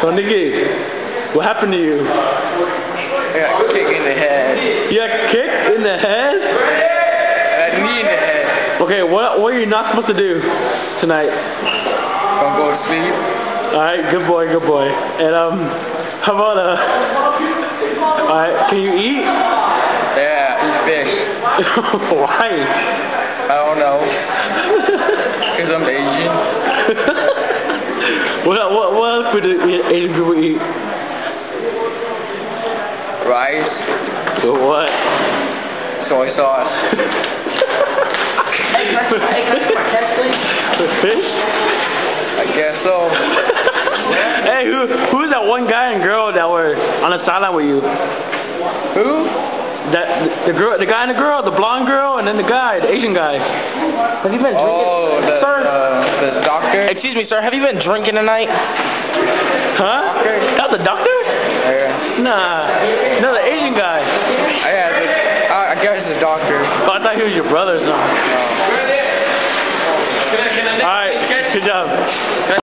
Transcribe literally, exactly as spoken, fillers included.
So Nikki, what happened to you? I got kicked in the head. You got kicked in the head? I got knee in the head. Okay, what what are you not supposed to do tonight? Don't go to sleep. Alright, good boy, good boy. And um, how about uh, alright, can you eat? Yeah, eat fish. Why? I don't know. Because I'm Asian. What what what else would the Asian people eat? Rice. So what? Soy sauce. Fish? I guess so. Hey, who who's that one guy and girl that were on the sideline with you? Who? That the girl, the guy and the girl, the blonde girl, and then the guy, the Asian guy. Have you been drinking? Oh, the, sir? uh, the doctor? Excuse me, sir. Have you been drinking tonight? Huh? Doctor? That's the doctor? Yeah. Nah, no, the Asian guy. I had the, I, I guess the doctor. Oh, I thought he was your brother or something. No. All right, good job.